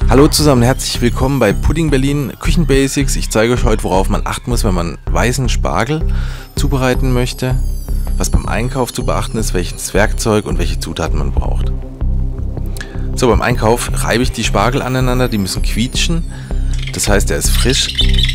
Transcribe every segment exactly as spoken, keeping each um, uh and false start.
Hallo zusammen, herzlich willkommen bei Pudding Berlin Küchenbasics. Ich zeige euch heute, worauf man achten muss, wenn man weißen Spargel zubereiten möchte, was beim Einkauf zu beachten ist, welches Werkzeug und welche Zutaten man braucht. So, beim Einkauf reibe ich die Spargel aneinander, die müssen quietschen, das heißt, er ist frisch.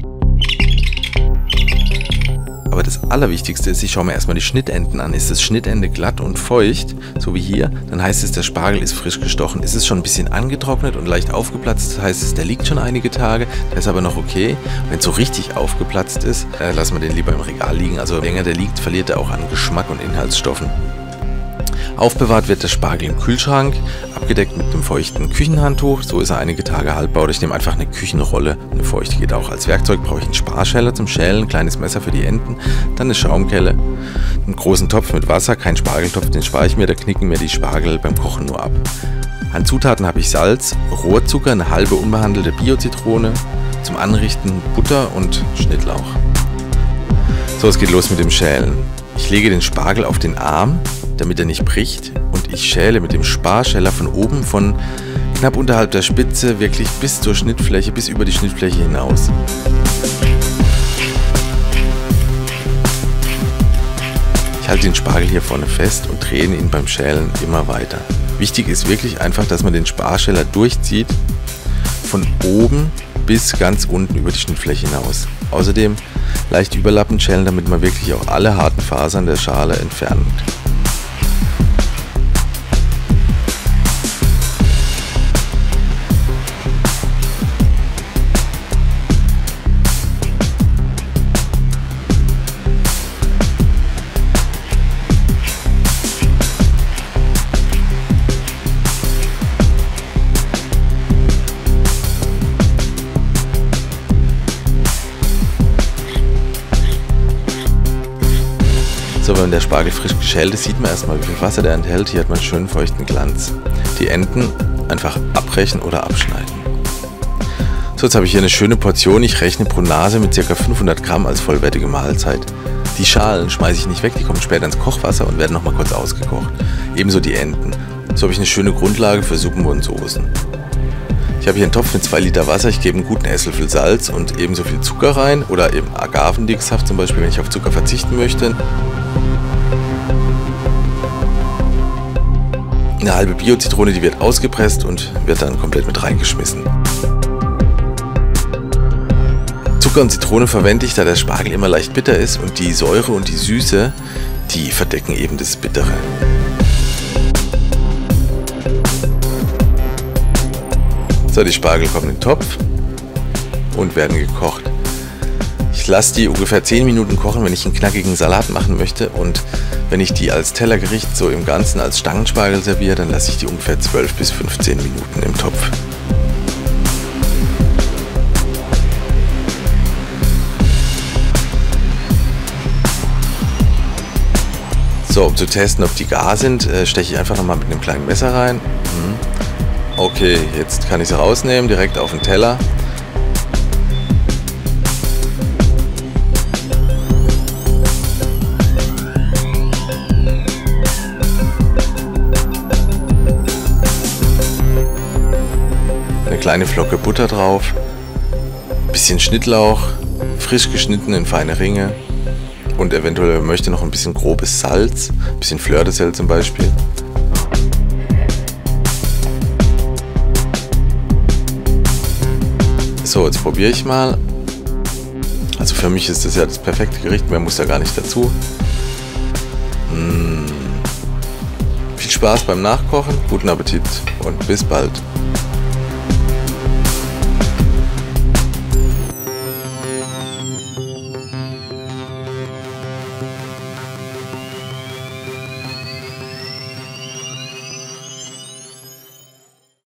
Aber das Allerwichtigste ist, ich schaue mir erstmal die Schnittenden an. Ist das Schnittende glatt und feucht, so wie hier, dann heißt es, der Spargel ist frisch gestochen. Ist es schon ein bisschen angetrocknet und leicht aufgeplatzt, heißt es, der liegt schon einige Tage, der ist aber noch okay. Wenn es so richtig aufgeplatzt ist, äh, lassen wir den lieber im Regal liegen. Also länger der liegt, verliert er auch an Geschmack und Inhaltsstoffen. Aufbewahrt wird der Spargel im Kühlschrank, abgedeckt mit einem feuchten Küchenhandtuch. So ist er einige Tage haltbar. Oder ich nehme einfach eine Küchenrolle. Eine feuchte geht auch. Als Werkzeug brauche ich einen Sparschäler zum Schälen, ein kleines Messer für die Enden, dann eine Schaumkelle, einen großen Topf mit Wasser, kein Spargeltopf, den spare ich mir, da knicken mir die Spargel beim Kochen nur ab. An Zutaten habe ich Salz, Rohrzucker, eine halbe unbehandelte Bio-Zitrone, zum Anrichten Butter und Schnittlauch. So, es geht los mit dem Schälen. Ich lege den Spargel auf den Arm, damit er nicht bricht, und ich schäle mit dem Sparschäler von oben, von knapp unterhalb der Spitze, wirklich bis zur Schnittfläche, bis über die Schnittfläche hinaus. Ich halte den Spargel hier vorne fest und drehe ihn beim Schälen immer weiter. Wichtig ist wirklich einfach, dass man den Sparschäler durchzieht, von oben bis ganz unten über die Schnittfläche hinaus. Außerdem leicht überlappend schälen, damit man wirklich auch alle harten Fasern der Schale entfernt. So, wenn der Spargel frisch geschält ist, sieht man erstmal, wie viel Wasser der enthält. Hier hat man einen schönen feuchten Glanz. Die Enden einfach abbrechen oder abschneiden. So, jetzt habe ich hier eine schöne Portion. Ich rechne pro Nase mit ca. fünfhundert Gramm als vollwertige Mahlzeit. Die Schalen schmeiße ich nicht weg, die kommen später ins Kochwasser und werden nochmal kurz ausgekocht. Ebenso die Enden. So habe ich eine schöne Grundlage für Suppen und Soßen. Ich habe hier einen Topf mit zwei Liter Wasser, ich gebe einen guten Esslöffel Salz und ebenso viel Zucker rein oder eben Agavendicksaft zum Beispiel, wenn ich auf Zucker verzichten möchte. Eine halbe Bio-Zitrone, die wird ausgepresst und wird dann komplett mit reingeschmissen. Zucker und Zitrone verwende ich, da der Spargel immer leicht bitter ist und die Säure und die Süße, die verdecken eben das Bittere. So, die Spargel kommen in den Topf und werden gekocht. Ich lasse die ungefähr zehn Minuten kochen, wenn ich einen knackigen Salat machen möchte, und wenn ich die als Tellergericht so im Ganzen als Stangenspargel serviere, dann lasse ich die ungefähr zwölf bis fünfzehn Minuten im Topf. So, um zu testen, ob die gar sind, steche ich einfach nochmal mit einem kleinen Messer rein. Okay, jetzt kann ich sie rausnehmen, direkt auf den Teller. Eine kleine Flocke Butter drauf, bisschen Schnittlauch, frisch geschnitten in feine Ringe und eventuell, wenn man möchte, noch ein bisschen grobes Salz, ein bisschen Fleur de Sel zum Beispiel. So, jetzt probiere ich mal. Also für mich ist das ja das perfekte Gericht, mehr muss da gar nicht dazu. Mmh. Viel Spaß beim Nachkochen, guten Appetit und bis bald.